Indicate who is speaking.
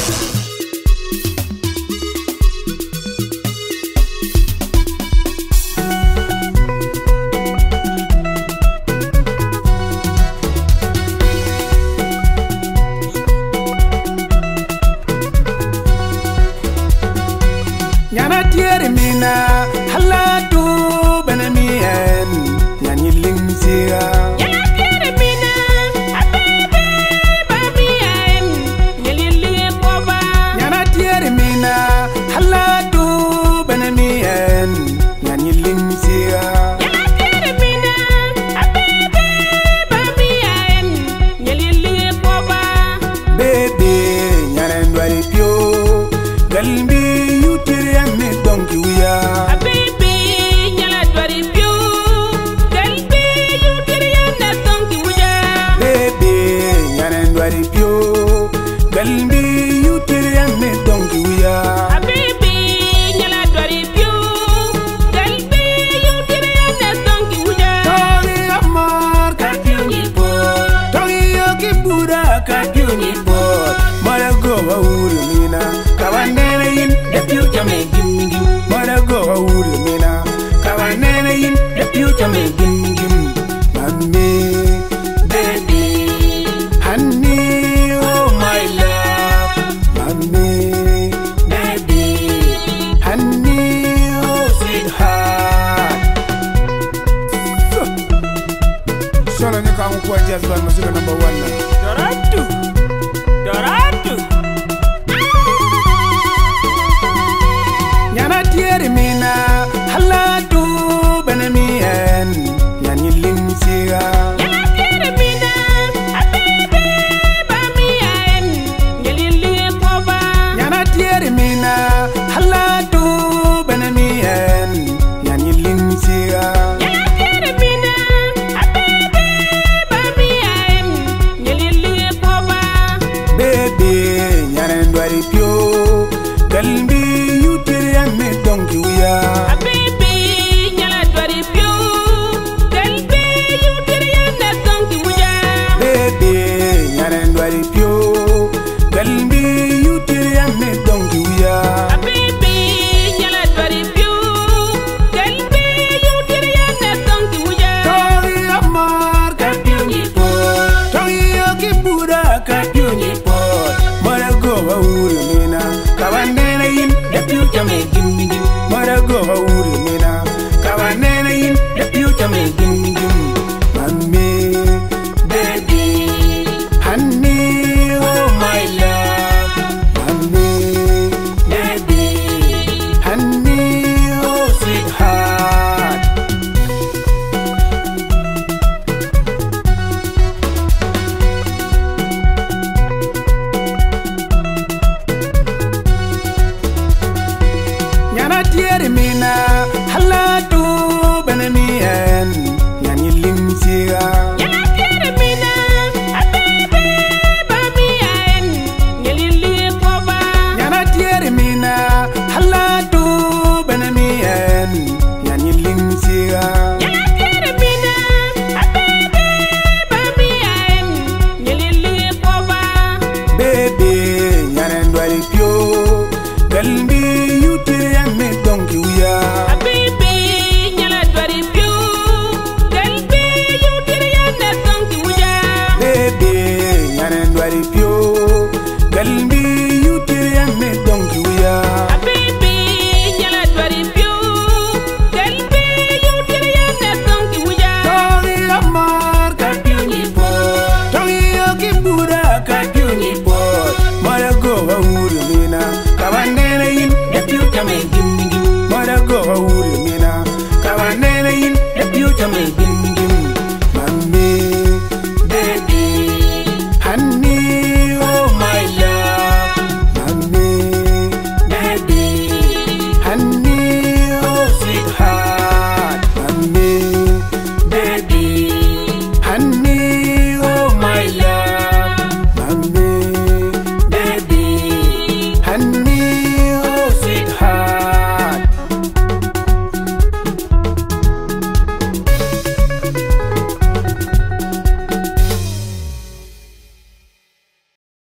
Speaker 1: Nyana tiere mina halatu benamien nyanyi limsiga.
Speaker 2: Nyana tiere mina abebe bamien nyanyi limkoba.
Speaker 1: Nyana tiere mina halatu benamien nyanyi limsiga.
Speaker 2: Nyana tiere mina abebe bamien nyanyi limkoba.
Speaker 1: Bebe nyana ndwari pio galbi yutiri ame donki wiya.
Speaker 2: Abebe nyana ndwari pio galbi yutiri ame donki wiya.
Speaker 1: Bebe nyana ndwari pio galbi yutiri ame donki wiya.
Speaker 2: Abebe nyana ndwari pio galbi yutiri ame donki wiya.
Speaker 1: Tori amor
Speaker 2: Kapiuni po,
Speaker 1: Tori yoki buda kakyuni pot Mara go wa uri mina Kawanene yin
Speaker 2: the future may give me give.
Speaker 1: Mara go wa uri mina Kawanene yin
Speaker 2: The future may give me give.
Speaker 1: Mami
Speaker 2: Baby,
Speaker 1: Honey oh my love Mami
Speaker 2: baby,
Speaker 1: Honey oh sweetheart Solo nika mkwa jazz band masika number 1 na
Speaker 2: Doratu, Doratu.
Speaker 1: Nyana tiere mina halatu benamien nyanyi limsiga.
Speaker 2: Nyana tiere mina, abebe bamien, nyali limkoba.
Speaker 1: Nyana tiere mina halatu benamien nyanyi limsiga.
Speaker 2: Nyana tiere mina, abebe bamien, nyali limkoba.
Speaker 1: Bebe nyana ndwari pio galbi yutiri ame donki wiya.
Speaker 2: Abebe nyala ndwari pio galbi yutiri ame donki wiya.
Speaker 1: Bebe nyana ndwari pio galbi yutiri ame donki wiya.
Speaker 2: Abebe nyala ndwari pio galbi yutiri ame donki wiya.
Speaker 1: Tori amor
Speaker 2: Kapiuni po,
Speaker 1: Tori yoki buda kakyuni pot Mara go wa uri mina Kawanene yin
Speaker 2: the future may give me give.
Speaker 1: Mara go wa uri mina Kawanene yin
Speaker 2: The future may give me give.
Speaker 1: Mami
Speaker 2: Baby,
Speaker 1: Honey oh my love Mami
Speaker 2: baby,
Speaker 1: Honey oh sweetheart Nyana tiere mina halatu benamien nyanyi limsiga.